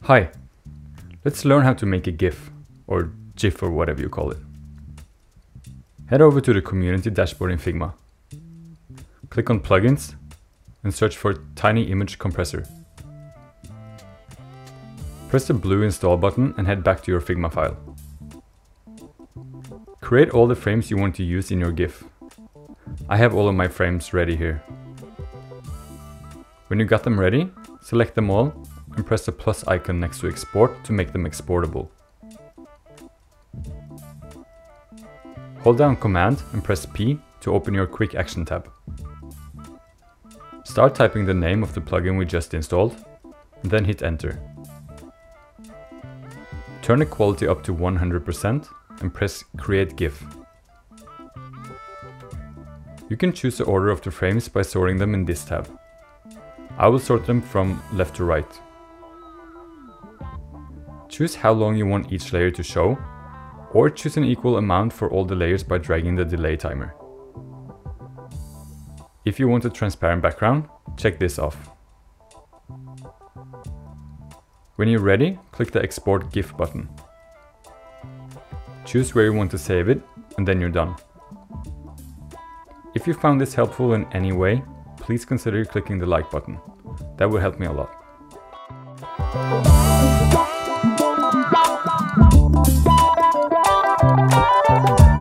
Hi, let's learn how to make a GIF, or GIF or whatever you call it. Head over to the community dashboard in Figma. Click on plugins and search for Tiny Image Compressor. Press the blue install button and head back to your Figma file. Create all the frames you want to use in your GIF. I have all of my frames ready here. When you got them ready, select them all and press the plus icon next to export to make them exportable. Hold down Command and press P to open your Quick Action tab. Start typing the name of the plugin we just installed, and then hit Enter. Turn the quality up to 100% and press Create GIF. You can choose the order of the frames by sorting them in this tab. I will sort them from left to right. Choose how long you want each layer to show, or choose an equal amount for all the layers by dragging the delay timer. If you want a transparent background, check this off. When you're ready, click the Export GIF button. Choose where you want to save it, and then you're done. If you found this helpful in any way, please consider clicking the like button. That would help me a lot.